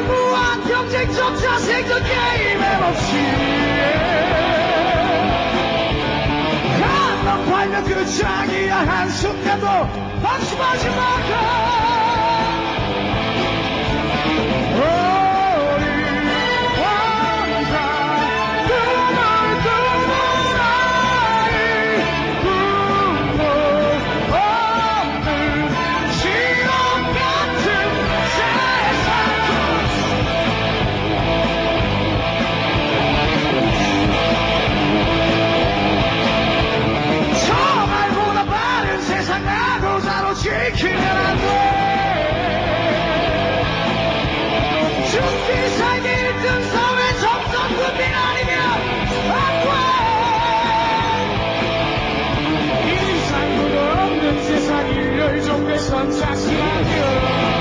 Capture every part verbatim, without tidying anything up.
무한 경쟁조차 생존 게임에 없이 한번 팔면 끝이 아니야 한순간도 방심하지 마라 지키면 안 돼. 죽기 살기 일 등 사회 정선 국민 아니면 안 돼. 이상도 없는 세상이 열종돼선 자신하며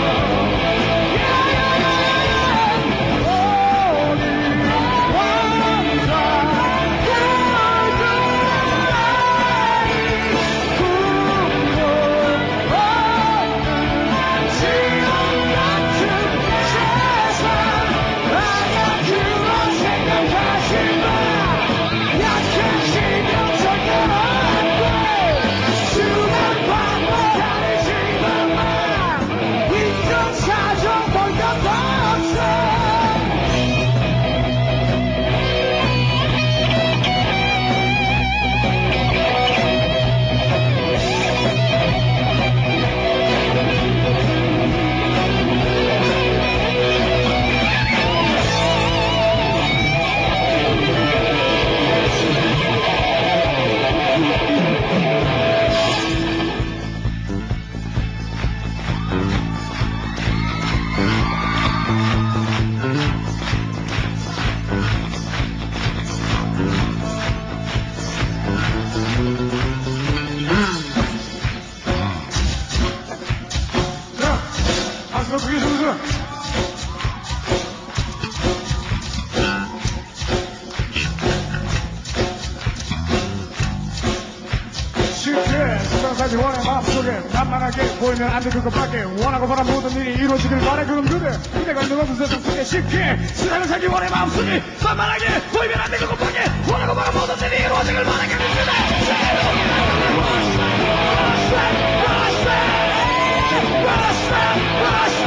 원해 마음속에 만만하게 보이면 안 돼 그것밖에 원하고 바란 모든 일이 이루어지길 바래 그럼 그래 그대가 있는 것은 세상 속에 쉽게 세상을 살기 원해 마음속에 만만하게 보이면 안 돼 그것밖에 원하고 바란 모든 일이 이루어지길 바래 그럼 그래